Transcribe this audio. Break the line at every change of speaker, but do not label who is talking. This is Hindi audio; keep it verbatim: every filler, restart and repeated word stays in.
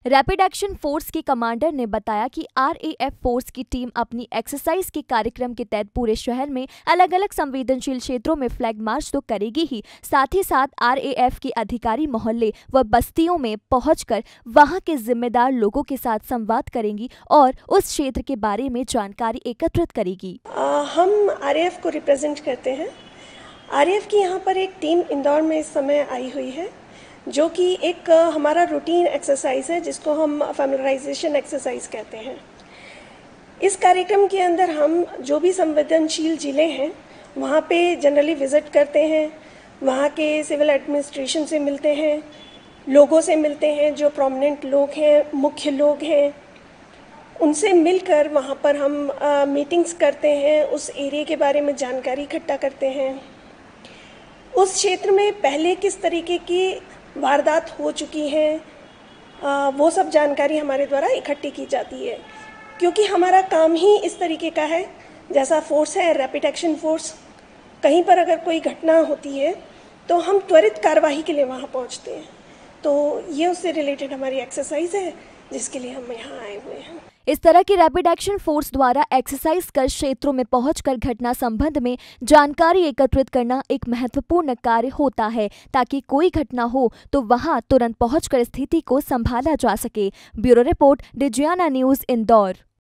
रैपिड एक्शन फोर्स के कमांडर ने बताया कि आरएएफ फोर्स की टीम अपनी एक्सरसाइज के कार्यक्रम के तहत पूरे शहर में अलग अलग संवेदनशील क्षेत्रों में फ्लैग मार्च तो करेगी ही, साथ ही साथ आरएएफ के अधिकारी मोहल्ले व बस्तियों में पहुंचकर वहां के जिम्मेदार लोगों के साथ संवाद करेंगी और उस क्षेत्र के बारे में जानकारी एकत्रित करेगी।
आ, हम आरएएफ को रिप्रेजेंट करते हैं। आरएएफ की यहाँ पर एक टीम इंदौर में इस समय आई हुई है, जो कि एक हमारा रूटीन एक्सरसाइज है जिसको हम फैमिलराइजेशन एक्सरसाइज कहते हैं। इस कार्यक्रम के अंदर हम जो भी संवेदनशील ज़िले हैं वहाँ पे जनरली विज़िट करते हैं, वहाँ के सिविल एडमिनिस्ट्रेशन से मिलते हैं, लोगों से मिलते हैं, जो प्रोमिनेंट लोग हैं, मुख्य लोग हैं, उनसे मिलकर वहाँ पर हम आ, मीटिंग्स करते हैं, उस एरिया के बारे में जानकारी इकट्ठा करते हैं। उस क्षेत्र में पहले किस तरीके की वारदात हो चुकी हैं, आ, वो सब जानकारी हमारे द्वारा इकट्ठी की जाती है, क्योंकि हमारा काम ही इस तरीके का है। जैसा फोर्स है रैपिड एक्शन फोर्स, कहीं पर अगर कोई घटना होती है तो हम त्वरित कार्रवाई के लिए वहाँ पहुँचते हैं। तो ये उससे रिलेटेड हमारी एक्सरसाइज है जिसके लिए हम यहाँ आए हुए हैं।
इस तरह की रैपिड एक्शन फोर्स द्वारा एक्सरसाइज कर क्षेत्रों में पहुंचकर घटना संबंध में जानकारी एकत्रित करना एक महत्वपूर्ण कार्य होता है, ताकि कोई घटना हो तो वहां तुरंत पहुंचकर स्थिति को संभाला जा सके। ब्यूरो रिपोर्ट, डिजियाना न्यूज, इंदौर।